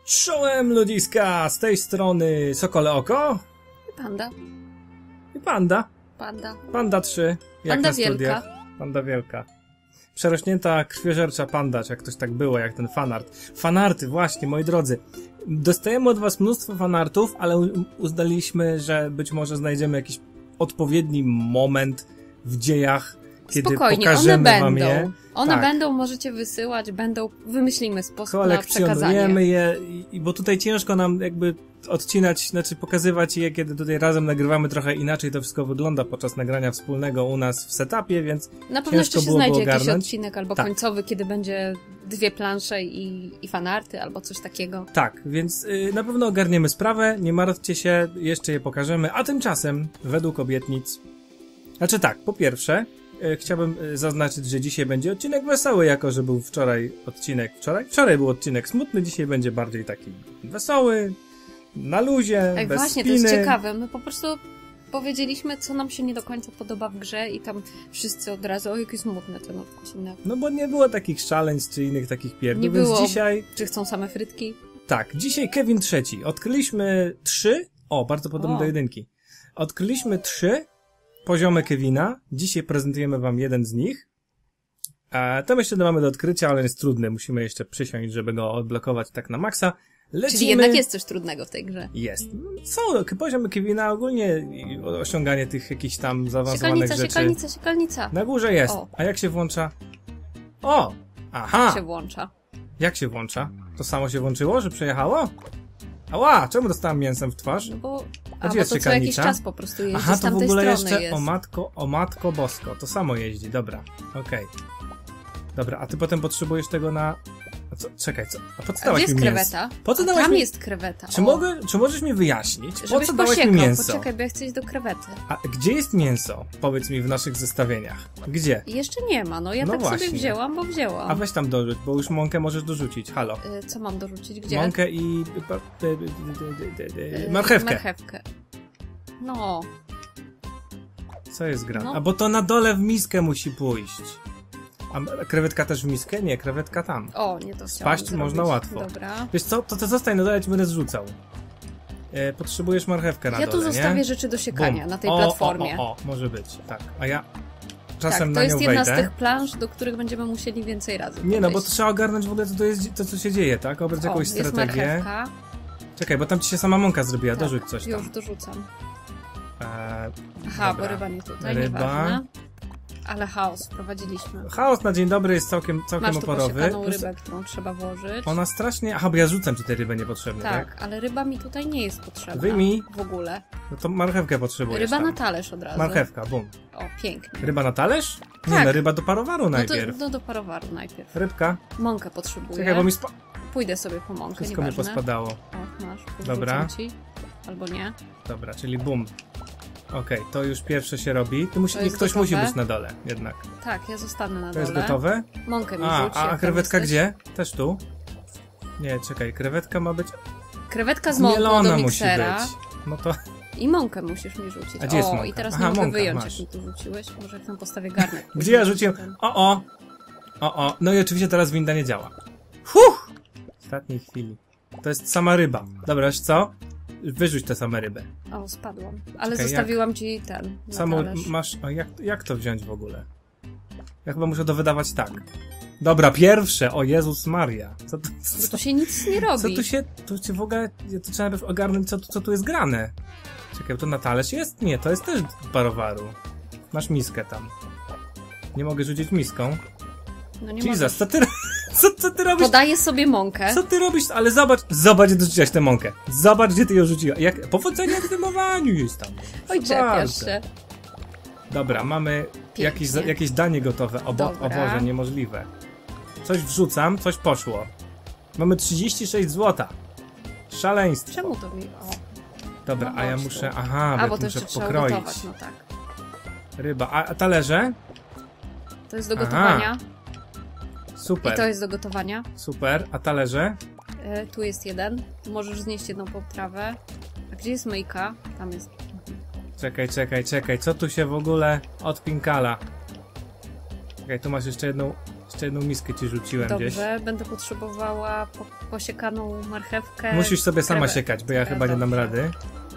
Czołem ludziska, z tej strony Sokole Oko i Panda. I Panda. Panda 3, jak Panda na studiach. wielka. Panda wielka. Przerośnięta, krwiożercza panda, czy jak ktoś tak było, jak ten fanart. Fanarty, właśnie, moi drodzy. Dostajemy od was mnóstwo fanartów, ale uznaliśmy, że być może znajdziemy jakiś odpowiedni moment w dziejach, kiedy spokojnie, pokażemy one wam będą. je. One Tak. będą, możecie wysyłać, wymyślimy sposób na przekazanie. Kolekcjonujemy je, bo tutaj ciężko nam jakby odcinać, znaczy pokazywać je, kiedy tutaj razem nagrywamy, trochę inaczej to wszystko wygląda podczas nagrania wspólnego u nas w setupie, więc na pewno jeszcze się znajdzie jakiś odcinek albo tak. Końcowy, kiedy będzie 2 plansze i fanarty albo coś takiego. Tak, więc na pewno ogarniemy sprawę, nie martwcie się, jeszcze je pokażemy, a tymczasem, według obietnic, znaczy tak, po pierwsze, chciałbym zaznaczyć, że dzisiaj będzie odcinek wesoły, jako że był wczoraj był odcinek smutny, dzisiaj będzie bardziej taki wesoły, na luzie, Ej, bez właśnie, spiny. to jest ciekawe, my po prostu powiedzieliśmy, co nam się nie do końca podoba w grze i tam wszyscy od razu, o jaki smutny ten odcinek. No bo nie było takich challenge czy innych takich pierdół, Nie więc było. dzisiaj... Czy chcą same frytki? Tak, dzisiaj Kevin III. Odkryliśmy 3, bardzo podobne do jedynki. Odkryliśmy 3 poziomy Kevina. Dzisiaj prezentujemy wam jeden z nich. Tam jeszcze mamy do odkrycia, ale jest trudny. Musimy jeszcze przysiąść, żeby go odblokować tak na maksa. Lecimy. Czyli jednak jest coś trudnego w tej grze. Jest. Są poziomy Kevina, ogólnie osiąganie tych jakichś tam zaawansowanych rzeczy. Siekalnica. Na górze jest. O. A jak się włącza? O! Aha! się włącza. Jak się włącza? To samo się włączyło, że przejechało? Ała! Czemu dostałem mięsem w twarz? No bo, Gdzie jest bo to co jakiś siekalnica? czas po prostu jeździ. Aha, z to w tamtej ogóle strony jeszcze jest. o matko bosko. To samo jeździ, dobra. Okej. Dobra, a ty potem potrzebujesz tego na... A co? Czekaj, co? A po co A dałaś gdzie mi jest mięso? kreweta? Po co dałaś Tam mi... jest kreweta. Czy możesz mi wyjaśnić, po Żebyś co dałaś mi posiekał. mięso? Poczekaj, bo ja chcę iść do krewety. A gdzie jest mięso? Powiedz mi w naszych zestawieniach. Gdzie? Jeszcze nie ma, no ja No tak właśnie. sobie wzięłam, bo wzięłam. A weź tam dorzuć, bo już mąkę możesz dorzucić. Halo. Co mam dorzucić? Gdzie? Mąkę i... marchewkę. Marchewkę. No. Co jest grane? No. A bo to na dole w miskę musi pójść. A krewetka też w miskę? Nie, krewetka tam. O, nie to Spaść chciałam można zrobić. łatwo. Dobra. Wiesz co, to zostań na dole, ja ci będę zrzucał. Potrzebujesz marchewkę na Ja dole, tu zostawię nie? rzeczy do siekania Bum. na tej platformie. O, może być, tak. A ja czasem Tak, to na nią jest jedna wejdę. z tych plansz, do których będziemy musieli więcej razy Nie, no bo to podejść. trzeba ogarnąć w ogóle, co to jest, to co się dzieje, tak? Obrać jakąś jest strategię. marchewka. Czekaj, bo tam ci się sama mąka zrobiła, Tak, dorzuć coś tam. Już dorzucam. Aha, Dobra. bo ryba nie tutaj, Ryba. nieważne. Ale chaos wprowadziliśmy. Chaos na dzień dobry jest całkiem Masz tu oporowy. posiekaną rybę, którą trzeba włożyć. Ona strasznie... Aha, bo ja rzucam ci tę rybę niepotrzebnie, tak? Tak, ale ryba mi tutaj nie jest potrzebna. Wyjmij. W ogóle. No to marchewkę potrzebujesz Ryba tam. na talerz od razu. Marchewka, bum. O, pięknie. Ryba na talerz? Nie, Tak. no ryba do parowaru No najpierw. to do parowaru najpierw. Rybka. Mąkę potrzebuję. Czekaj, bo mi Pójdę sobie po mąkę, wszystko mi nieważne. pospadało. O, masz. Dobra. Ci. Albo nie. Dobra, czyli bum. Okej, to już pierwsze się robi. To jest Ktoś gotowe? musi być na dole, jednak. Tak, ja zostanę na To dole. jest gotowe? Mąkę mi A, rzuć, a jak tam krewetka jesteś. gdzie? Też tu? Nie, czekaj, krewetka ma być... Krewetka z mąką do Zmielona musi miksera. być. No to... I mąkę musisz mi rzucić. A gdzie jest o, mąka? i teraz Aha, nie mogę mąka, wyjąć, masz. jak mi tu rzuciłeś. Może jak tam postawię garnek. Gdzie ja rzuciłem? O! No i oczywiście teraz winda nie działa. Huch! W ostatniej chwili. To jest sama ryba. Dobra, wiesz co? Wyrzuć tę samą rybę. O, spadłam. Ale Okej, zostawiłam ci ten na Samo talerz. masz... O, jak to wziąć w ogóle? Ja chyba muszę dowydawać tak. Dobra, pierwsze! O Jezus Maria! Bo tu się nic nie robi. Tu się w ogóle... To trzeba najpierw ogarnąć, co tu jest grane. Czekaj, to na talerz jest? Nie, to jest też parowaru. Masz miskę tam. Nie mogę rzucić miską. No nie Jesus, możesz. co ty robisz? Podaję sobie mąkę. Co ty robisz? Ale zobacz, gdzie rzuciłaś tę mąkę. Zobacz, gdzie ty ją rzuciłaś. Powodzenia w wymowaniu jest tam. Oj, czepiasz się. Dobra, mamy jakieś danie gotowe. O Boże, niemożliwe. Coś wrzucam, coś poszło. Mamy 36 złota. Szaleństwo. Czemu to mi... O. Dobra, No a ja chodź muszę... tu. Aha, A, bo bo to muszę jeszcze trzeba pokroić. gotować, no tak. Ryba. A talerze? To jest do Aha. gotowania. Super. I to jest do gotowania. Super. A talerze? Tu jest jeden. Możesz znieść jedną potrawę. A gdzie jest myjka? Tam jest. Czekaj. Co tu się w ogóle odpinkala? Czekaj, tu masz jeszcze jedną miskę ci rzuciłem gdzieś. Dobrze, będę potrzebowała posiekaną marchewkę. Musisz sobie sama siekać, bo ja chyba nie dam rady.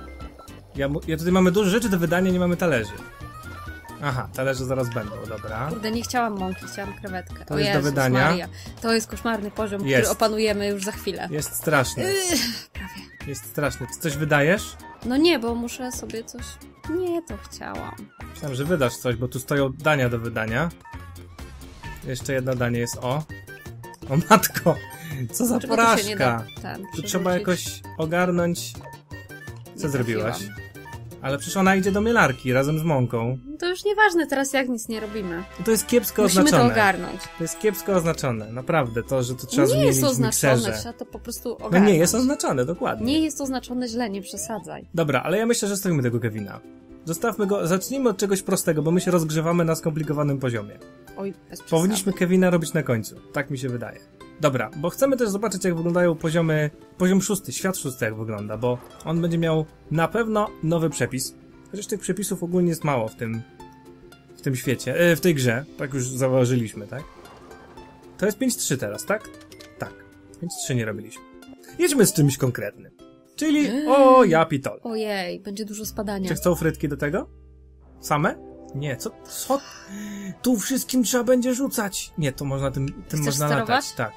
Ja tutaj mamy dużo rzeczy do wydania, nie mamy talerzy. Aha, talerze zaraz będą, dobra. Kurde, nie chciałam mąki, chciałam krewetkę. To jest do wydania. Maria. To jest koszmarny poziom, który opanujemy już za chwilę. Jest straszny. Prawie. Jest straszny. Ty coś wydajesz? No nie, bo muszę sobie coś... Nie, to chciałam. Myślałem, że wydasz coś, bo tu stoją dania do wydania. Jeszcze jedno danie jest, o. O matko! Co za Dlaczego porażka! to się nie da Tu trzeba jakoś ogarnąć... Co Nie zrobiłaś? trafiłam. Ale przecież ona idzie do mielarki razem z mąką. To już nieważne, teraz jak nic nie robimy. To jest kiepsko Musimy oznaczone. to ogarnąć. To jest kiepsko oznaczone, naprawdę. To, że to trzeba Nie zmienić jest w oznaczone, mikserze. trzeba to po prostu No ogarnąć. nie jest oznaczone, dokładnie. Nie jest oznaczone źle, nie przesadzaj. Dobra, ale ja myślę, że zostawimy tego Kevina. Zostawmy go, zacznijmy od czegoś prostego, bo my się rozgrzewamy na skomplikowanym poziomie. Oj, bez przesady. Powinniśmy Kevina robić na końcu, tak mi się wydaje. Dobra, bo chcemy też zobaczyć, jak wyglądają poziomy, poziom 6, świat 6 jak wygląda, bo on będzie miał na pewno nowy przepis. Chociaż tych przepisów ogólnie jest mało w tym świecie, w tej grze, tak już zauważyliśmy, tak? To jest 5.3 teraz, tak? Tak, 5.3 nie robiliśmy. Jedźmy z czymś konkretnym. Czyli, o, ja pitol. Ojej, będzie dużo spadania. Czy chcą frytki do tego? Same? Nie, co? Tu wszystkim trzeba będzie rzucać. Nie, to można tym można sterować? latać, tak.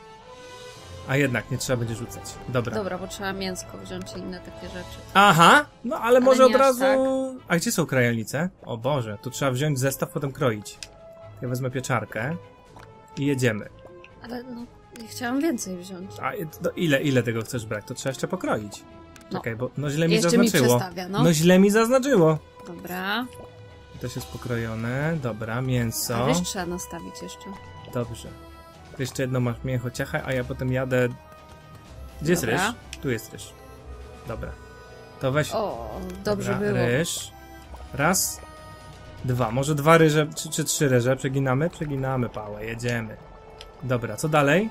A jednak nie trzeba będzie rzucać. Dobra. Dobra, bo trzeba mięsko wziąć i inne takie rzeczy. Aha, no ale może nie od aż razu... tak. A gdzie są krajolnice? O Boże, tu trzeba wziąć zestaw, potem kroić. Ja wezmę pieczarkę i jedziemy. Ale no, ja chciałam więcej wziąć. A ile tego chcesz brać? To trzeba jeszcze pokroić. No. Czekaj, bo no źle mi Jeszcze zaznaczyło. mi przestawia, no. No źle mi zaznaczyło. Dobra. To jest pokrojone, dobra, mięso. A wiesz, trzeba nastawić jeszcze. Dobrze. To jeszcze jedno masz mięcho ciacha, a ja potem jadę... Gdzie jest Dobra. ryż? Tu jest ryż. Dobra. To weź... O, dobrze dobra, było. ryż. Raz. Dwa. Może 2 ryże, czy 3 ryże. Przeginamy? Przeginamy pałę. Jedziemy. Dobra, co dalej?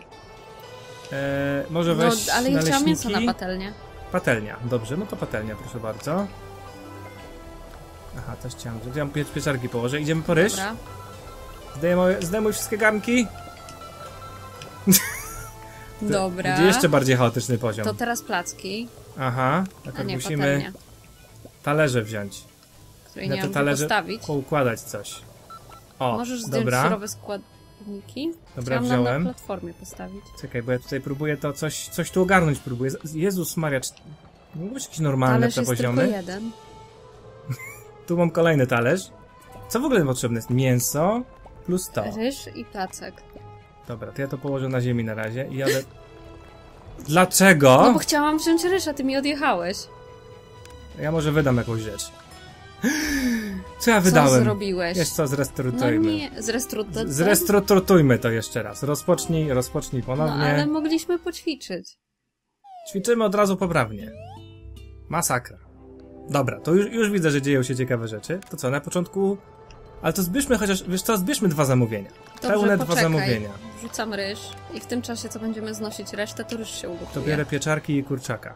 Może No, weź ale ja chciałam mięso naleśniki. na patelnię. Patelnia. Dobrze, no to patelnia, proszę bardzo. Aha, też chciałem. Ja mam pieczarki położę. Idziemy po ryż. Dobra. Zdejmuj wszystkie garnki. Dobra. Będzie jeszcze bardziej chaotyczny poziom. To teraz placki, Aha, a tak nie musimy patelnia, talerze wziąć. której Na nie te mam talerze postawić. poukładać coś. O, Możesz zdjąć dobra. surowe składniki. Dobra, Chciałam nam wziąłem. na platformie postawić. Czekaj, bo ja tutaj próbuję to coś tu ogarnąć próbuję. Jezus Maria, nie mógł być jakiś normalny Talerz te jest poziomy? tylko jeden. Tu mam kolejny talerz. Co w ogóle potrzebne jest? Mięso plus to. Ryż i placek. Dobra, to ja to położę na ziemi na razie i jadę... Dlaczego? No bo chciałam wziąć ryż, a ty mi odjechałeś. Ja może wydam jakąś rzecz. Co ja Co wydałem? zrobiłeś? Wiesz co, No zrestruktujmy. nie, Zrestruktujmy to jeszcze raz. Rozpocznij No ponownie. ale mogliśmy poćwiczyć. Ćwiczymy od razu poprawnie. Masakra. Dobra, to już widzę, że dzieją się ciekawe rzeczy. To co, na początku... Ale to zbierzmy chociaż, wiesz co, zbierzmy 2 zamówienia. Dobrze, Pełne 2 poczekaj. zamówienia. Wrzucam ryż i w tym czasie, co będziemy znosić resztę, to ryż się ugotuje. To biorę pieczarki i kurczaka.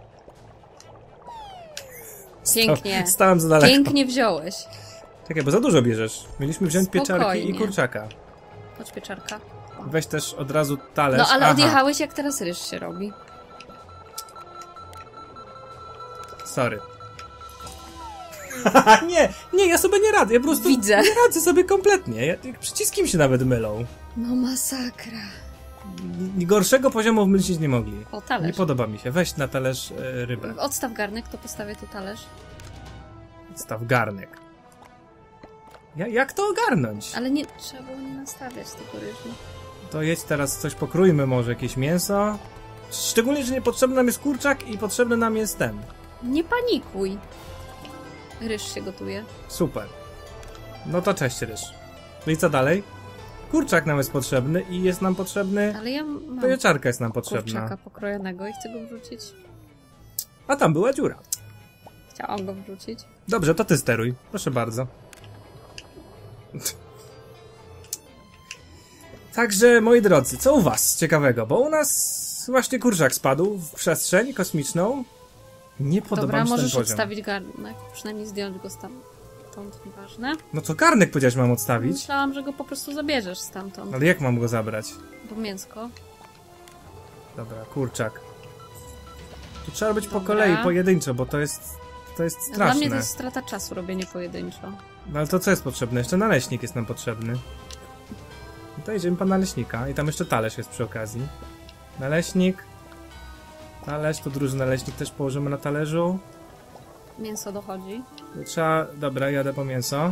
Pięknie. Stałem za daleko. Pięknie wziąłeś. Czekaj, bo za dużo bierzesz. Mieliśmy wziąć pieczarki i Spokojnie. kurczaka. Chodź, pieczarka. Weź też od razu talerz. No ale Aha, odjechałeś, jak teraz ryż się robi. sorry. nie, ja sobie nie radzę. Ja po prostu Widzę. nie radzę sobie kompletnie. Przyciski mi się nawet mylą. No masakra. Gorszego poziomu wmyślić nie mogli. O, talerz. Nie podoba mi się. Weź na talerz rybę. Odstaw garnek, to postawię tu talerz. Staw garnek. Jak to ogarnąć? Ale nie, trzeba było nie nastawiać tego ryżu. To jedź teraz coś pokrójmy, może jakieś mięso. Szczególnie, że niepotrzebny nam jest kurczak i potrzebny nam jest ten. Nie panikuj. Ryż się gotuje. Super. No to cześć ryż. No i co dalej? Kurczak nam jest potrzebny i jest nam potrzebny... Ale ja mam Pieczarka jest nam potrzebna. kurczaka pokrojonego i chcę go wrzucić. A tam była dziura. Chciałam go wrzucić. Dobrze, to ty steruj. Proszę bardzo. Także, moi drodzy, co u was ciekawego? Bo u nas właśnie kurczak spadł w przestrzeń kosmiczną. Nie podoba Dobra, mi się ten możesz poziom. odstawić garnek. Przynajmniej zdjąć go tam. stamtąd, nieważne. No co, garnek powiedziałeś mam odstawić? Myślałam, że go po prostu zabierzesz stamtąd. Ale jak mam go zabrać? Bo mięsko. Dobra, kurczak. Tu trzeba być po Dobra. kolei, pojedynczo, bo to jest Dla straszne. mnie to jest strata czasu robienie pojedynczo. No ale to co jest potrzebne? Jeszcze naleśnik jest nam potrzebny. No to idziemy po naleśnika i tam jeszcze talerz jest przy okazji. Naleśnik. Talerz, tu duży naleśnik też położymy na talerzu. Mięso dochodzi. Trzeba... Dobra, jadę po mięso.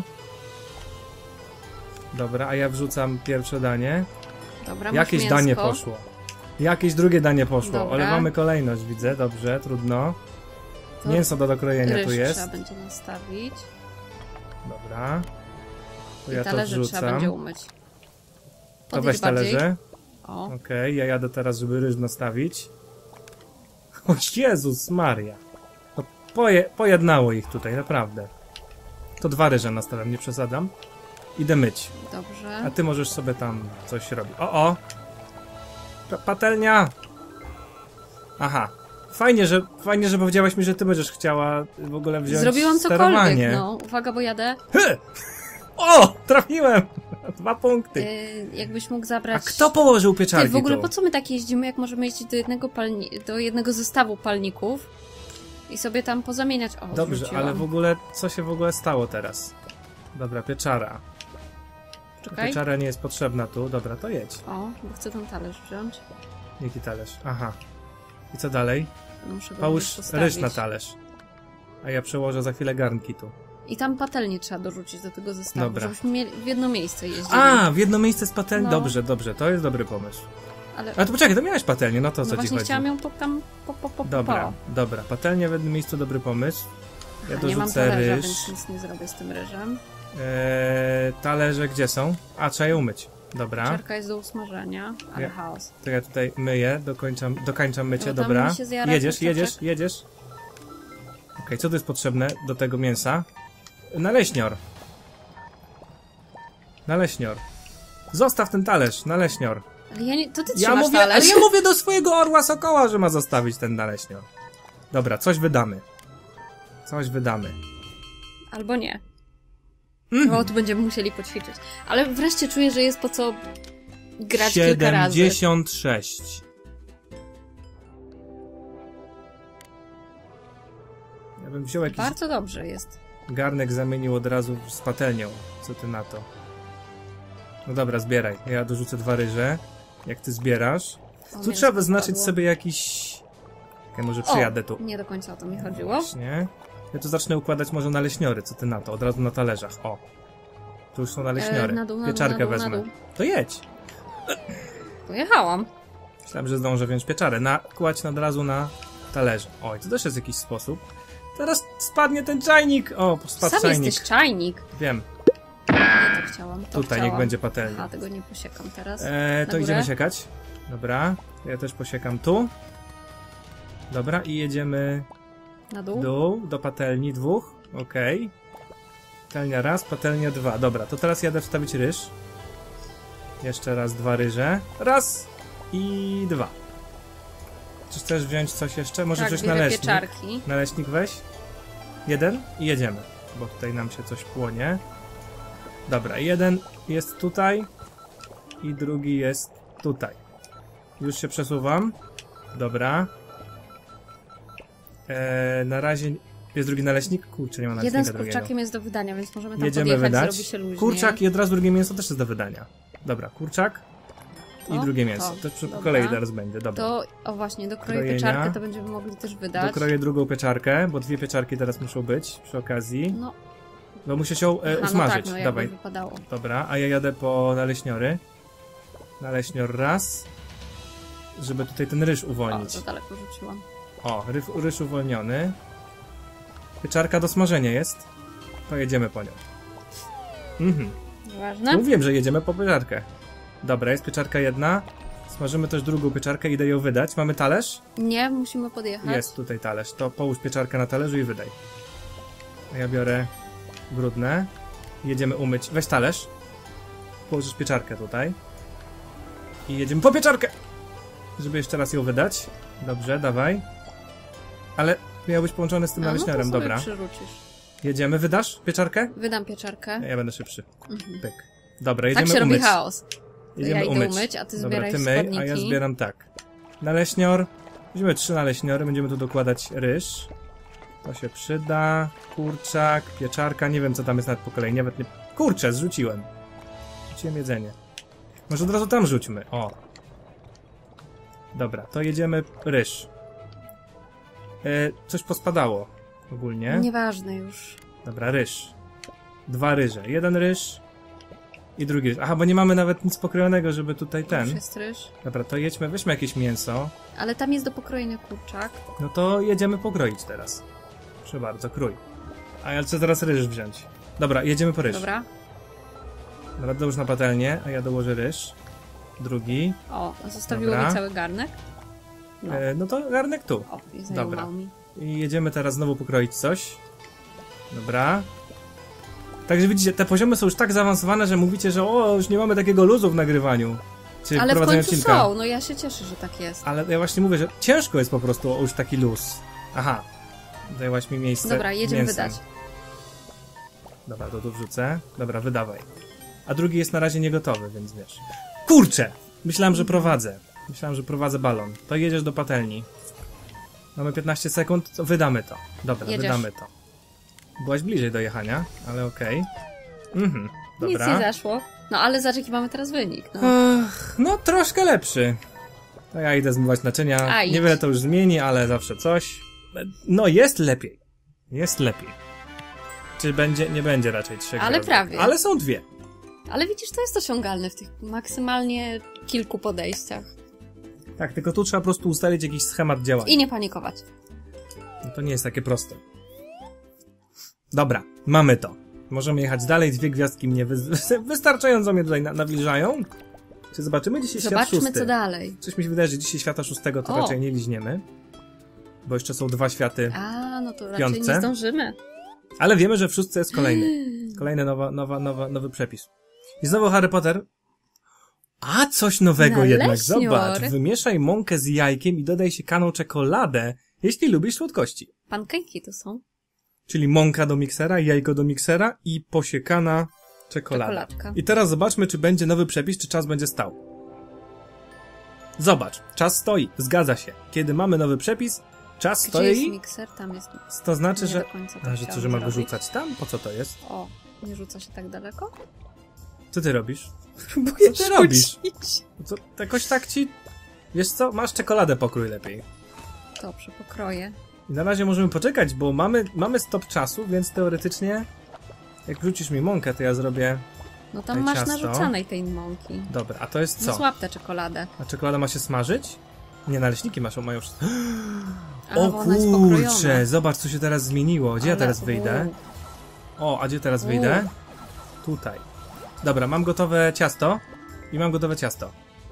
Dobra, a ja wrzucam pierwsze danie. Dobra, masz Jakieś mięsko. danie poszło. Jakieś drugie danie poszło. Dobra. Ale mamy kolejność, widzę. Dobrze, trudno. To Mięso do dokrojenia ryż tu jest. trzeba będzie nastawić. Dobra. To I ja to talerze trzeba będzie wrzucam. umyć. To Podjedź weź talerze. O, Okej, ja jadę teraz, żeby ryż nastawić. O Jezus Maria. To pojednało ich tutaj, naprawdę. To 2 ryże nastawiam, nie przesadzam. Idę myć. dobrze. A ty możesz sobie tam coś robić. O! Patelnia! Aha. Fajnie, że powiedziałaś mi, że ty będziesz chciała w ogóle wziąć Zrobiłam sterowanie. cokolwiek, no. Uwaga, bo jadę. O! Trafiłem! 2 punkty. Jakbyś mógł A zabrać... kto położył pieczarki Ty, w ogóle tu? po co my tak jeździmy, jak możemy jeździć do jednego zestawu palników i sobie tam pozamieniać... O, Dobrze, wrzuciłam. ale w ogóle, co się w ogóle stało teraz? Dobra, pieczara. Czekaj. Pieczara nie jest potrzebna tu. Dobra, to jedź. O, bo chcę ten talerz wziąć. Jaki talerz? Aha. I co dalej? Muszę go Połóż gdzieś postawić. ryż na talerz. A ja przełożę za chwilę garnki tu. I tam patelnię trzeba dorzucić do tego zestawu, Dobra. żebyśmy mieli w jedno miejsce jeździli. A, w jedno miejsce z patelni? No. Dobrze, to jest dobry pomysł. Ale Ale to poczekaj, to miałeś patelnię, no to o co ci właśnie chodzi? chciałam ją tam Dobra, patelnia w jednym miejscu, dobry pomysł. Ja nie mam dorzucę talerza, ryż. więc nic nie zrobię z tym ryżem. Talerze gdzie są? A, trzeba je umyć. Dobra, Czerka jest do usmażenia, ale Ja- chaos. to ja tutaj myję, dokańczam mycie, No tam dobra. mi się zjara Jedziesz. Okej, co tu jest potrzebne do tego mięsa? Naleśnior. Zostaw ten talerz, naleśnior. Ale ja nie, to ty Ja trzymasz mówię, talerz. ale ja mówię do swojego orła sokoła, że ma zostawić ten naleśnior. Dobra, coś wydamy. Albo nie. Bo tu będziemy musieli poćwiczyć. Ale wreszcie czuję, że jest po co grać kilka razy. 76. Ja bym wziął jakiś Bardzo dobrze jest. garnek, zamienił od razu z patelnią. Co ty na to? No dobra, zbieraj. Ja dorzucę 2 ryże. Jak ty zbierasz. O, Tu mięsko trzeba wyznaczyć spadło. sobie jakiś... Ja może przyjadę tu. Nie do końca o to mi chodziło. Właśnie. Ja tu zacznę układać może naleśniory. Co ty na to? Od razu na talerzach. O. Tu już są naleśniory. Na dół, Pieczarkę na wezmę. dół. To jedź. Pojechałam. Myślałem, że zdążę wziąć pieczarę. Kładź od razu na talerze. Oj, to też jest jakiś sposób. Teraz spadnie ten czajnik. O, spadł Sam czajnik. jesteś czajnik. Wiem. Nie, to chciałam. Tutaj niech będzie patelnia. Aha, tego nie posiekam teraz. To górę? idziemy siekać. Dobra. Ja też posiekam tu. Dobra, i jedziemy Na w dół? dół do patelni 2. Okej. Patelnia raz, patelnia 2. Dobra, to teraz jadę wstawić ryż. Jeszcze raz 2 ryże. Raz i 2. Czy chcesz wziąć coś jeszcze? Może Tak, wziąć bierę naleśnik? pieczarki. Naleśnik weź. 1 i jedziemy. Bo tutaj nam się coś płonie. Dobra, jeden jest tutaj i drugi jest tutaj. Już się przesuwam. Dobra. Na razie jest drugi naleśnik? Kurczę, nie ma naleśnika Jeden z drugiego. kurczakiem jest do wydania, więc możemy tam Jedziemy podjechać, wydać. zrobi się luźniej. Kurczak i od razu drugie mięso też jest do wydania. Dobra, kurczak i To, drugie mięso. to, To po dobra. kolei teraz będzie. Dobra. To, o właśnie, dokroję Krojenia. pieczarkę, to będziemy mogli też wydać. Dokroję drugą pieczarkę, bo 2 pieczarki teraz muszą być przy okazji. No, Bo muszę się aha, usmażyć. no tak, no jakby Dawaj. wypadało. Dobra, a ja jadę po naleśniory. Naleśnior raz. Żeby tutaj ten ryż O, uwolnić. to daleko rzuciłam. O, ryż uwolniony. Pieczarka do smażenia jest. To jedziemy po nią. Ważne? Mówiłem, że jedziemy po pieczarkę. Dobra, jest pieczarka jedna. Smażymy też drugą pieczarkę, idę ją wydać. Mamy talerz? Nie, musimy podjechać. Jest tutaj talerz. To połóż pieczarkę na talerzu i wydaj. A ja biorę brudne. Jedziemy umyć. Weź talerz. Położysz pieczarkę tutaj. I jedziemy po pieczarkę! Żeby jeszcze raz ją wydać. Dobrze, dawaj. Ale miał być połączony z tym A, no to naleśniorem, sobie dobra. przyrzucisz. Jedziemy, wydasz pieczarkę? Wydam pieczarkę. Ja będę szybszy. Pyk. Dobra, jedziemy Tak się umyć. robi chaos. Jedziemy Ja idę umyć. umyć, a ty Dobra, zbieraj ty myj, składniki. a ja zbieram tak. Naleśnior. Weźmiemy 3 naleśniory, będziemy tu dokładać ryż. To się przyda. Kurczak, pieczarka, nie wiem co tam jest nawet po kolei, nawet nie... Kurczę, zrzuciłem. Rzuciłem jedzenie. Może od razu tam rzućmy, o. Dobra, to jedziemy ryż. Coś pospadało ogólnie. Nieważne już. Dobra, ryż. 2 ryże. 1 ryż i drugi ryż. Aha, bo nie mamy nawet nic pokrojonego, żeby tutaj ten... Już jest ryż. Dobra, to jedźmy, weźmy jakieś mięso. Ale tam jest do pokrojenia kurczak. No to jedziemy pokroić teraz. Proszę bardzo, krój. A ja chcę zaraz ryż wziąć. Dobra, jedziemy po ryż. Dobra. Dobra, dołóż na patelnię, a ja dołożę ryż. Drugi. O, zostawiło Dobra. mi cały garnek. No. No to garnek tu. O, i Dobra. zajmował mi. I jedziemy teraz znowu pokroić coś. Dobra. Także widzicie, te poziomy są już tak zaawansowane, że mówicie, że o, już nie mamy takiego luzu w nagrywaniu. Czy Ale w prowadzeniu końcu odcinka. są, no ja się cieszę, że tak jest. Ale ja właśnie mówię, że ciężko jest po prostu o już taki luz. Aha. Zajęłaś mi miejsce. Dobra, jedziemy mięsem. wydać. Dobra, to tu wrzucę. Dobra, wydawaj. A drugi jest na razie niegotowy, więc wiesz. Kurczę! Myślałem, że prowadzę. Myślałem, że prowadzę balon. To jedziesz do patelni. Mamy 15 sekund, to wydamy to. Dobra, Jedziesz. wydamy to. Byłaś bliżej do jechania, ale okej. Mhm, Nic dobra. nie zaszło. No ale zobacz jaki mamy teraz wynik. No. Ach, no troszkę lepszy. To ja idę zmywać naczynia. A, idź. Niewiele to już zmieni, ale zawsze coś. No jest lepiej. Jest lepiej. Czy będzie? Nie będzie raczej 3 Ale gwiazdek. prawie. Ale są 2. Ale widzisz, to jest osiągalne w tych maksymalnie kilku podejściach. Tak, tylko tu trzeba po prostu ustalić jakiś schemat działania. I nie panikować. No to nie jest takie proste. Dobra, mamy to. Możemy jechać dalej, 2 gwiazdki mnie wystarczająco mnie tutaj nawilżają. Czy zobaczymy dzisiaj świat Zobaczmy 6? co dalej. Coś mi się wydaje, że dzisiaj świata 6 to O. raczej nie liźniemy. Bo jeszcze są 2 światy. A, no to raczej Piątce. nie zdążymy. Ale wiemy, że w 6 jest kolejny. Kolejny nowy przepis. I znowu Harry Potter. A, coś nowego jednak, Naleśnior. zobacz. Wymieszaj mąkę z jajkiem i dodaj siekaną czekoladę, jeśli lubisz słodkości. Pankejki to są. Czyli mąka do miksera, jajko do miksera i posiekana czekolada. Czekoladka. I teraz zobaczmy, czy będzie nowy przepis, czy czas będzie stał. Zobacz, czas stoi, zgadza się. Kiedy mamy nowy przepis, czas Gdzie stoi, jest mikser? Tam jest. to znaczy, Nie że... do końca to A, że co, że chciałam ma go zrobić. rzucać tam? Po co to jest? O, nie rzuca się tak daleko? Co ty robisz? Próbuję Co ty robisz? rzucić. Co, jakoś tak ci... Wiesz co, masz czekoladę pokrój lepiej. Dobrze, pokroję. I na razie możemy poczekać, bo mamy stop czasu, więc teoretycznie jak wrzucisz mi mąkę, to ja zrobię... No tam Daj masz ciasto. narzucanej tej mąki. Dobra, a to jest No co? złap tę czekoladę. A czekolada ma się smażyć? Nie, naleśniki mają wszystko. A, O bo ona jest pokrojona. kurczę, zobacz co się teraz zmieniło. Gdzie ja Ale- teraz wyjdę? O, a gdzie teraz wyjdę? Tutaj. Dobra, mam gotowe ciasto. I mam gotowe ciasto.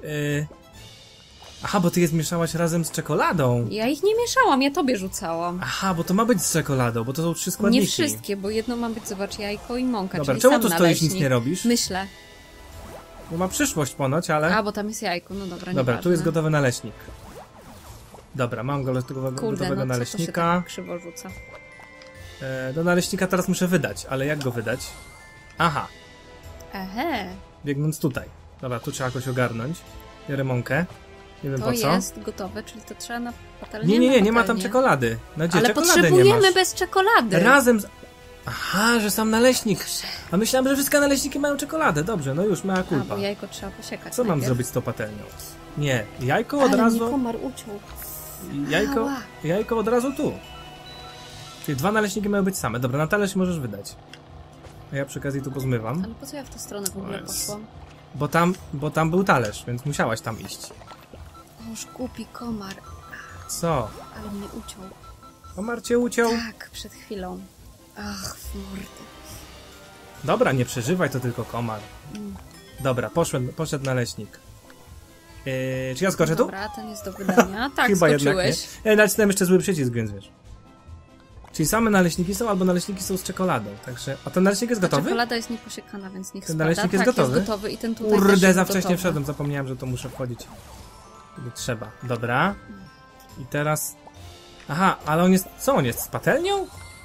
Aha, bo ty je zmieszałaś razem z czekoladą. Ja ich nie mieszałam, ja tobie rzucałam. Aha, bo to ma być z czekoladą, bo to są 3 składniki. Nie wszystkie, bo jedno ma być, zobacz, jajko i mąka, Dobra, czyli czemu sam tu stoisz, naleśnik. nic nie robisz? Myślę. Bo ma przyszłość ponoć, ale... A, bo tam jest jajko, no dobra, Dobra, nieważne. tu jest gotowy naleśnik. Dobra, mam gotowego Kurde, no co to się naleśnika. tak krzywo rzuca? Do naleśnika teraz muszę wydać, ale jak go wydać? Aha, Ehe, biegnąc tutaj. Dobra, tu trzeba jakoś ogarnąć. Biorę mąkę. Nie wiem to po co. jest gotowe, czyli to trzeba na patelnię? Nie ma tam patelnię. czekolady. No gdzie? Ale Czekolady nie potrzebujemy masz. bez czekolady. Razem z... Aha, że sam naleśnik. A myślałem, że wszystkie naleśniki mają czekoladę. Dobrze, no już, mea A, culpa. bo jajko trzeba posiekać Co mam najpierw. zrobić z tą patelnią? Nie, jajko od Ale mnie razu... komar uciął. Ała. Jajko od razu tu. Czyli 2 naleśniki mają być same. Dobra, na talerz możesz wydać. A ja przy okazji tu pozmywam. Ale po co ja w tę stronę w ogóle Jezu. poszłam? Bo tam był talerz, więc musiałaś tam iść. Oż głupi komar, Co? ale mnie uciął. Komar cię uciął? Tak, przed chwilą. Ach, w mordy. Dobra, nie przeżywaj, to tylko komar. Mm. Dobra, poszedł naleśnik. Czy ja skoczę tu? Dobra, ten jest do wydania. Tak, Chyba jednak nie. skoczyłeś. Ja nacisnąłem jeszcze zły przycisk, więc wiesz. Czyli same naleśniki są, albo naleśniki są z czekoladą. Także... A ten naleśnik jest Ta gotowy? czekolada jest nieposiekana, więc niech Ten spada. naleśnik jest tak, gotowy? jest gotowy i ten tutaj też Kurde, jest za wcześnie gotowy. wszedłem, zapomniałem, że to muszę wchodzić. Kiedy trzeba. Dobra. I teraz... Aha, ale on jest... Co on jest? Z patelnią?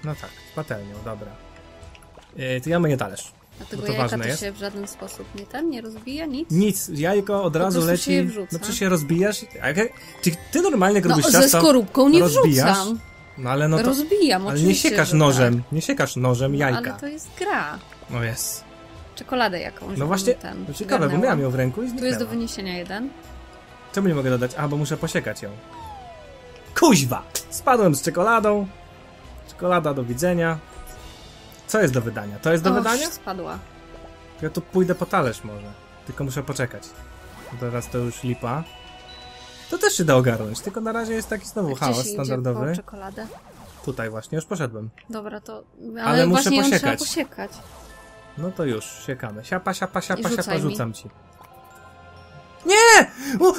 No tak, z patelnią, dobra. To ja myję talerz. A tego Bo to jajka ważne to jest. się w żaden sposób nie rozbija, nic? Nic, jajko od razu prostu leci. się je wrzuca. No przecież się rozbijasz. Czy ty normalnie jak robisz ze ciasto, skorupką nie rozbijasz? wrzucam. No ale no to... Rozbijam, Ale oczywiście, nie siekasz że nożem, tak. nie siekasz nożem jajka. Ale to jest gra. No jest. Czekoladę jakąś. No właśnie, ten to ciekawe, bo garnęłam. miałam ją w ręku i Tu zniknęła. jest do wyniesienia jeden. Czemu nie mogę dodać? A, bo muszę posiekać ją. Kuźwa! Spadłem z czekoladą. Czekolada do widzenia. Co jest do wydania? To jest do wydania? Spadła. Ja tu pójdę po talerz może. Tylko muszę poczekać. Teraz to już lipa. To też się da ogarnąć, tylko na razie jest taki znowu Gdzie chaos się standardowy. idzie po czekoladę? Tutaj właśnie, już poszedłem. Dobra, to... Ale muszę właśnie ją trzeba posiekać. posiekać. No to już, siekamy. Siapa, siapa, siapa, I rzucaj siapa, mi. rzucam ci. Nie! O,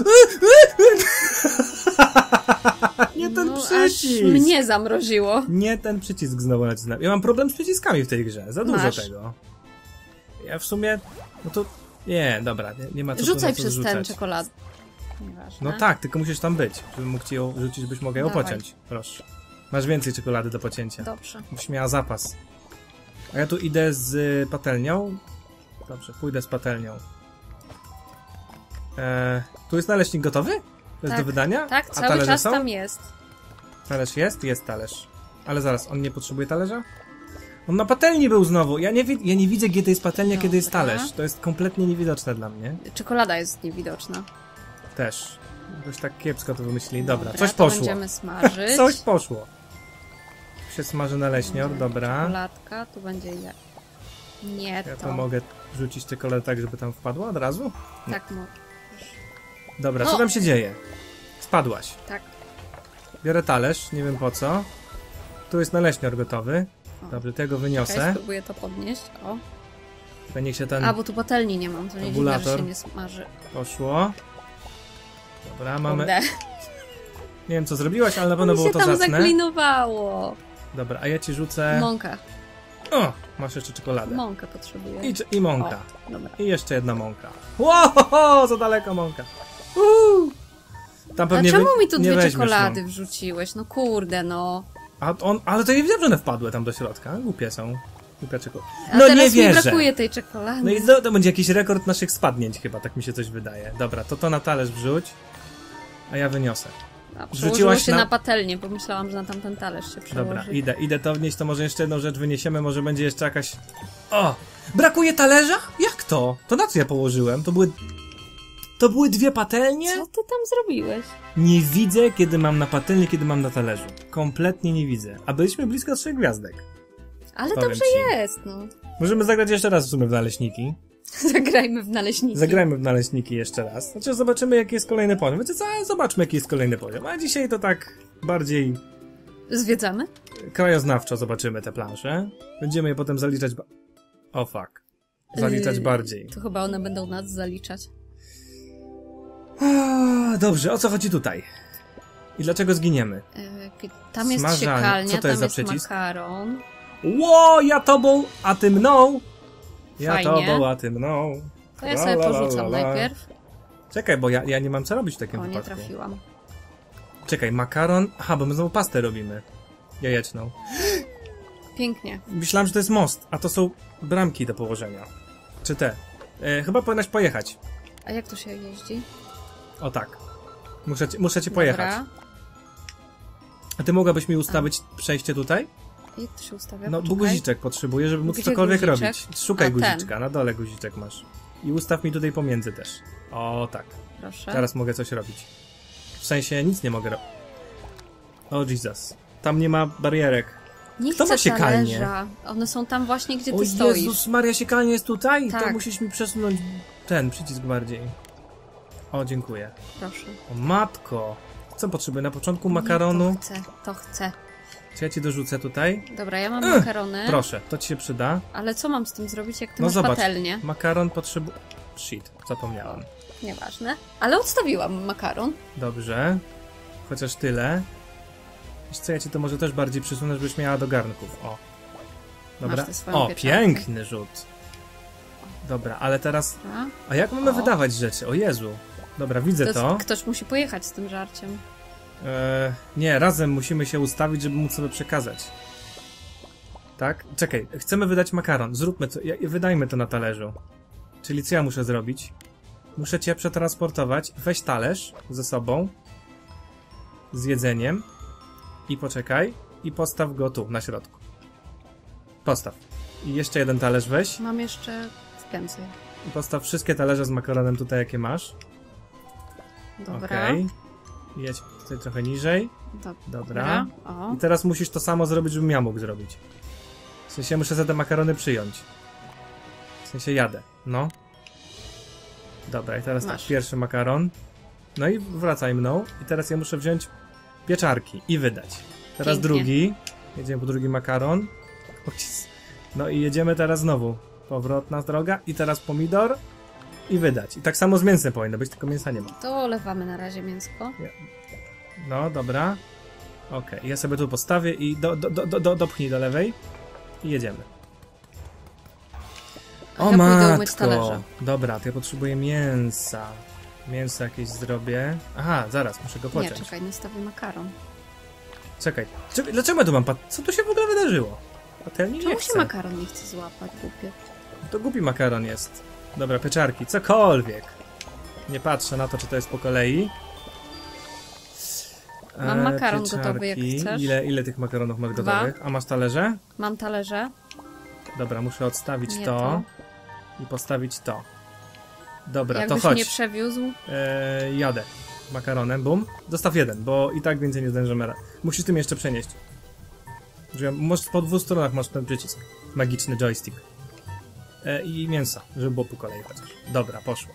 nie ten No, przycisk! aż mnie zamroziło. Nie ten przycisk znowu nacisnąłem. Ja mam problem z przyciskami w tej grze. Za dużo Masz. tego. Ja w sumie... No to... Nie, dobra, nie ma co Rzucaj tu na co przez zrzucać. ten czekoladę. Nieważne. No tak, tylko musisz tam być. Żebym mógł ci ją rzucić, byś mogła ją Dawaj. pociąć. Proszę. Masz więcej czekolady do pocięcia. Dobrze. Byś miała zapas. A ja tu idę z patelnią. Dobrze, pójdę z patelnią. Tu jest naleśnik gotowy? To jest Tak. do wydania? Tak, A cały talerze czas są? tam jest. Talerz jest? Jest talerz. Ale zaraz, on nie potrzebuje talerza? On na patelni był znowu. Ja nie widzę, gdzie to jest patelnia, kiedy jest Dobra. talerz. To jest kompletnie niewidoczne dla mnie. Czekolada jest niewidoczna. Też. Jakoś tak kiepsko to wymyślili. Dobra, coś to poszło. będziemy smażyć. Coś poszło. Tu się smaży naleśnior, dobra. Czekoladka, tu będzie Nie Ja to. to mogę rzucić czekoladę tak, żeby tam wpadła od razu? Tak, Dobra, No. co tam się dzieje? Spadłaś. tak. Biorę talerz, nie wiem po co. Tu jest naleśnior gotowy. O. Dobrze, tego Czekaj, wyniosę. spróbuję to podnieść. O. Tylko niech się ten A, bo tu patelni nie mam, to nie dziwne, że tabulator. się nie smaży. poszło. Dobra, mamy... Kurde. Nie wiem co zrobiłaś, ale na pewno Mi było się to tam zacne. zaklinowało. Dobra, a ja ci rzucę... Mąka. O! Masz jeszcze czekoladę. Mąkę potrzebuję. I mąka. O, dobra. I jeszcze jedna mąka. Wow, za daleko mąka. Tam A pewnie czemu mi tu nie dwie weźmiesz czekolady mąk. wrzuciłeś? No kurde, no. Ale to nie wiedziałem, że one wpadły tam do środka. Głupie są. Głupia czekolada. A No nie teraz mi wierzę. brakuje tej czekolady. No i to będzie jakiś rekord naszych spadnięć chyba, tak mi się coś wydaje. Dobra, to na talerz wrzuć, a ja wyniosę. A, Wrzuciłaś przełożyło się na- na patelnię, bo myślałam, że na tamten talerz się przełoży. Dobra, idę to wnieść, to może jeszcze jedną rzecz wyniesiemy, może będzie jeszcze jakaś... O! Brakuje talerza? Jak to? To na co ja położyłem? To były dwie patelnie? Co ty tam zrobiłeś? Nie widzę, kiedy mam na patelni, kiedy mam na talerzu. Kompletnie nie widzę. A byliśmy blisko 3 gwiazdek. Ale Powiem dobrze ci. jest, no. Możemy zagrać jeszcze raz w sumie w naleśniki. Zagrajmy w naleśniki. Zagrajmy w naleśniki jeszcze raz. Znaczy zobaczymy, jaki jest kolejny poziom. Wiecie co? Zobaczmy, jaki jest kolejny poziom. A dzisiaj to tak bardziej Zwiedzamy? krajoznawczo zobaczymy te plansze. Będziemy je potem zaliczać... O fuck. Zaliczać bardziej. To chyba one będą nas zaliczać. Dobrze, o co chodzi tutaj? I dlaczego zginiemy? Tam jest Smażalnia. siekalnia, Co to tam jest za jest przycisk? makaron. Ło, ja tobą, a ty mną! Ja Fajnie. tobą, a ty mną. To ja La, sobie la, la, porzucam la, la. najpierw. Czekaj, bo ja nie mam co robić w takim O, nie wypadku. trafiłam. Czekaj, makaron... Aha, bo my znowu pastę robimy. Jajeczną. Pięknie. Myślałem, że to jest most, a to są bramki do położenia. Czy te? Chyba powinnaś pojechać. A jak tu się jeździ? O tak. Muszę cię pojechać. Dobra. A ty mogłabyś mi ustawić przejście tutaj? Jak to się ustawia? No, bo Poczekaj. guziczek potrzebuję, żeby móc Gdzie cokolwiek guziczek? robić. Szukaj A, ten. guziczka, na dole guziczek masz. I ustaw mi tutaj pomiędzy też. O tak. Proszę. Teraz mogę coś robić. W sensie nic nie mogę robić. O Jesus. Tam nie ma barierek. Nie Kto chcę ma siekalnię? talerza. One są tam właśnie, gdzie ty O stoisz. Jezus Maria, siekalnia jest tutaj? To Tak. musisz mi przesunąć ten przycisk bardziej. O, dziękuję. Proszę. O matko. Co potrzebuję? Na początku Nie, makaronu. To chcę. Czy ja ci dorzucę tutaj? Dobra, ja mam makarony. Proszę, to ci się przyda. Ale co mam z tym zrobić, jak ty No masz zobacz. patelnię? Makaron potrzebuje... Shit, zapomniałem. Nieważne. Ale odstawiłam makaron. Dobrze. Chociaż tyle. Wiesz co, ja ci to może też bardziej przysunę, żebyś miała do garnków. O. Dobra. Masz tę swoją O, pieczarkę. piękny rzut. Dobra, ale teraz... A? A jak mamy O. wydawać rzeczy? O Jezu. Dobra, widzę to. Ktoś musi pojechać z tym żarciem. Nie, razem musimy się ustawić, żeby móc sobie przekazać. Tak? Czekaj, chcemy wydać makaron. Zróbmy to, wydajmy to na talerzu. Czyli co ja muszę zrobić? Muszę cię przetransportować. Weź talerz ze sobą. Z jedzeniem. I poczekaj. I postaw go tu, na środku. Postaw. I jeszcze jeden talerz weź. Mam jeszcze więcej. I postaw wszystkie talerze z makaronem tutaj, jakie masz. Dobra. Okej. Jedź tutaj trochę niżej. Dobra. O. I teraz musisz to samo zrobić, żebym ja mógł zrobić. W sensie muszę za te makarony przyjąć. W sensie jadę. No. Dobra, i teraz tak, pierwszy makaron. No i wracaj mną. I teraz ja muszę wziąć pieczarki i wydać. Teraz Pięknie. drugi. Jedziemy po drugi makaron. No i jedziemy teraz znowu. Powrotna droga. I teraz pomidor. I wydać. I tak samo z mięsem powinno być, tylko mięsa nie ma. To olewamy na razie mięsko. No, dobra. Okej, ja sobie tu postawię i dopchnij do lewej. I jedziemy. O ja pójdę umyć matko! talerze. Dobra, to ja potrzebuję mięsa. Mięso jakieś zrobię. Aha, zaraz, muszę go pociąć. Nie, czekaj, nastawię makaron. Czekaj. Dlaczego ja tu mam Co tu się w ogóle wydarzyło? Patelni nie Czemu chce. się makaron nie chce złapać, głupie? To głupi makaron jest. Dobra, pieczarki, cokolwiek. Nie patrzę na to, czy to jest po kolei. Mam makaron pieczarki. gotowy, jak chcesz. Ile tych makaronów masz 2. gotowych? A masz talerze? Mam talerze. Dobra, muszę odstawić Nie to i postawić to. Dobra, Jakbyś to chodź. mnie przewiózł. Jadę makaronem, bum. Dostaw jeden, bo i tak więcej nie zdążymy. Musisz tym jeszcze przenieść. Może po 2 stronach masz ten przycisk. Magiczny joystick. I mięso, żeby było po kolei chociaż. Dobra, poszło.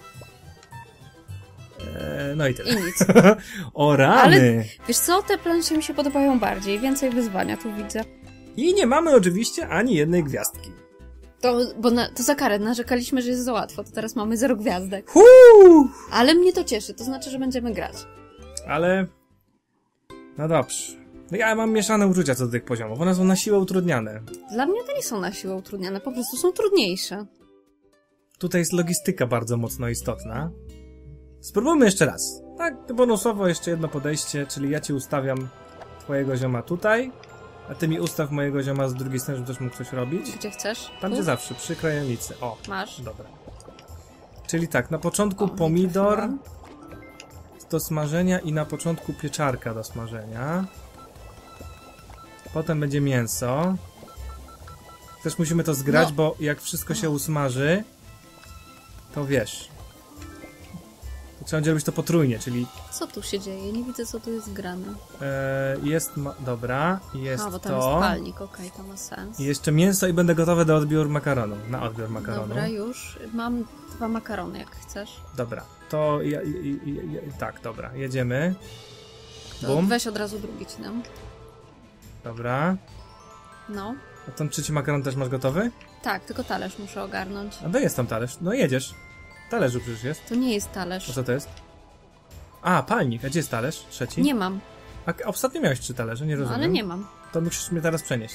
No i tyle. I nic. O rany! Ale wiesz co, te plansze mi się podobają bardziej. Więcej wyzwania tu widzę. I nie mamy oczywiście ani jednej gwiazdki. To za karę narzekaliśmy, że jest za łatwo. To teraz mamy 0 gwiazdek. Ale mnie to cieszy. To znaczy, że będziemy grać. Ale... No dobrze. No ja mam mieszane uczucia co do tych poziomów. One są na siłę utrudniane. Dla mnie to nie są na siłę utrudniane. Po prostu są trudniejsze. Tutaj jest logistyka bardzo mocno istotna. Spróbujmy jeszcze raz. Tak, bonusowo jeszcze jedno podejście, czyli ja ci ustawiam twojego zioma tutaj, a ty mi ustaw mojego zioma z drugiej strony, żeby też mógł coś robić. Gdzie chcesz? Tam Tu? gdzie zawsze, przy krajownicy. O, Masz. dobra. Czyli tak, na początku O, pomidor trafiłam. do smażenia i na początku pieczarka do smażenia. Potem będzie mięso. Też musimy to zgrać, bo jak wszystko się usmaży, to wiesz. To trzeba będzie robić to potrójnie, czyli Co tu się dzieje? Nie widzę, co tu jest grane. jest, dobra, jest A, bo tam to. jest palnik, okej, to ma sens. I jeszcze mięso i będę gotowy do odbioru makaronu. Na odbiór makaronu. Dobra, już. Mam 2 makarony, jak chcesz. Dobra, to tak, dobra, jedziemy. To Bum. weź od razu drugi ci dam. Dobra. No. A ten trzeci makaron też masz gotowy? Tak, tylko talerz muszę ogarnąć. A to jest tam talerz. No jedziesz. Talerzu przecież jest. To nie jest A talerz. co to jest? A, palnik. A gdzie jest talerz? Trzeci? Nie mam, A ostatnio miałeś 3 talerze, nie no, rozumiem. ale nie mam. To musisz mnie teraz przenieść.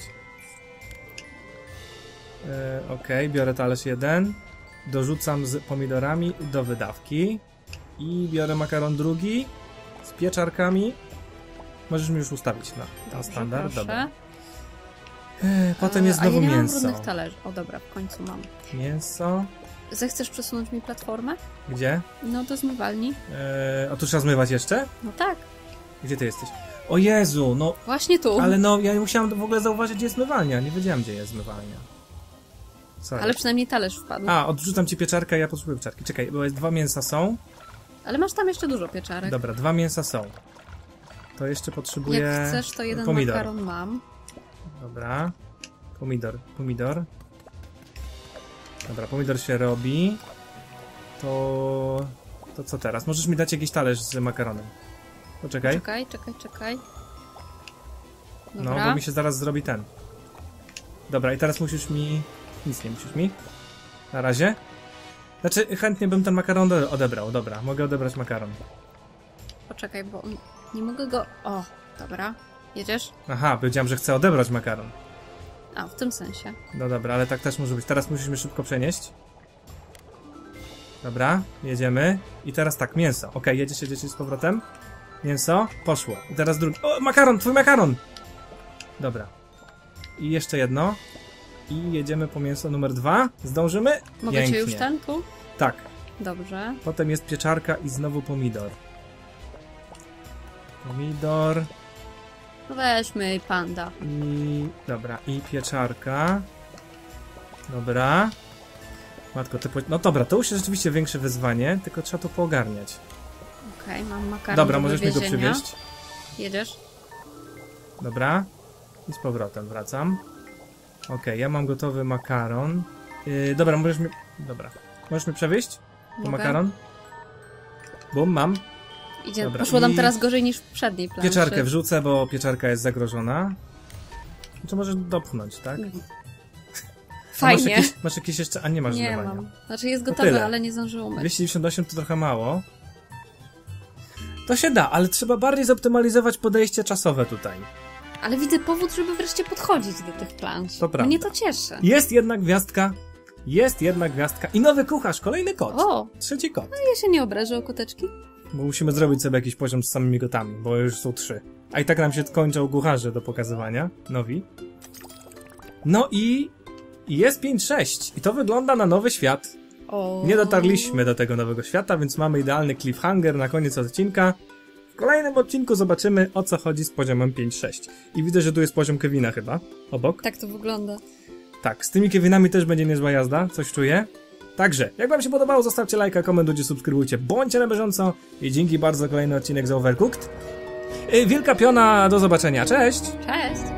Okej, biorę talerz 1. Dorzucam z pomidorami do wydawki. I biorę makaron drugi z pieczarkami. Możesz mi już ustawić na standard. Proszę. Dobra. Potem jest znowu a ja nie mięso. mam brudnych talerzy. O dobra, w końcu mam. Mięso. Zechcesz przesunąć mi platformę? Gdzie? No do zmywalni. A tu trzeba zmywać jeszcze? No tak, Gdzie ty jesteś? O Jezu, no. właśnie tu. Ale no, ja musiałem w ogóle zauważyć, gdzie jest zmywalnia. Nie wiedziałem, gdzie jest zmywalnia. Sorry. Ale przynajmniej talerz wpadł. A, odrzucam ci pieczarkę, ja potrzebuję pieczarki. Czekaj, bo jest 2 mięsa są. Ale masz tam jeszcze dużo pieczarek. Dobra, 2 mięsa są. To jeszcze potrzebuję... Jak chcesz, to jeden pomidor. makaron mam. Dobra. Pomidor. Dobra, pomidor się robi. To co teraz? Możesz mi dać jakiś talerz z makaronem. Poczekaj. Czekaj. No, Dobra. bo mi się zaraz zrobi ten. Dobra, i teraz musisz mi... Nic nie musisz mi. Na razie. Znaczy, chętnie bym ten makaron odebrał. Dobra, mogę odebrać makaron. Poczekaj, bo nie mogę go... O, dobra. Jedziesz? Aha, powiedziałem, że chcę odebrać makaron. A, w tym sensie. No dobra, ale tak też może być. Teraz musimy szybko przenieść. Dobra, jedziemy. I teraz tak, mięso. Okej, jedziesz z powrotem. Mięso, poszło. I teraz drugi. O, makaron, twój makaron! Dobra. I jeszcze jedno. i jedziemy po mięso numer 2. Zdążymy? Mogę Pięknie. cię już ten tu? Tak. Dobrze. Potem jest pieczarka i znowu pomidor. Pomidor No weźmy panda. i... Dobra, i pieczarka. Dobra. Matko, no dobra, to już jest rzeczywiście większe wyzwanie, tylko trzeba to poogarniać. Okej, mam makaron Dobra, do możesz mi go wywiezienia. przywieźć. Jedziesz? Dobra. I z powrotem wracam. Okej, ja mam gotowy makaron. Dobra, możesz mi... Dobra. Możesz mi przewieźć? Po Mogę? makaron? Bum, mam. Idzie. Dobra, Poszło nam i- teraz gorzej niż w przedniej planszy. Pieczarkę wrzucę, bo pieczarka jest zagrożona. Czy możesz dopchnąć, tak? A Fajnie. Masz jakieś jeszcze... A nie masz Nie zlewania. mam. Znaczy jest To gotowe, tyle. ale nie zdążyło myć. 298 to trochę mało. To się da, ale trzeba bardziej zoptymalizować podejście czasowe tutaj. Ale widzę powód, żeby wreszcie podchodzić do tych plansz. To prawda. Mnie to cieszy. Jest jedna gwiazdka. Jest jedna gwiazdka. I nowy kucharz, kolejny kot. O, Trzeci kot. ja się nie obrażę o koteczki. Bo musimy zrobić sobie jakiś poziom z samymi gotami, bo już są 3. A i tak nam się kończą kucharze do pokazywania. Nowi. No i jest 5-6. I to wygląda na nowy świat. O. Nie dotarliśmy do tego nowego świata, więc mamy idealny cliffhanger na koniec odcinka. W kolejnym odcinku zobaczymy, o co chodzi z poziomem 5-6. I widzę, że tu jest poziom Kevina chyba, obok. Tak to wygląda. Tak, z tymi Kevinami też będzie niezła jazda, coś czuję. Także, jak wam się podobało, zostawcie lajka, komentujcie, subskrybujcie, bądźcie na bieżąco i dzięki bardzo kolejny odcinek z Overcooked. Wielka piona, do zobaczenia, cześć! Cześć!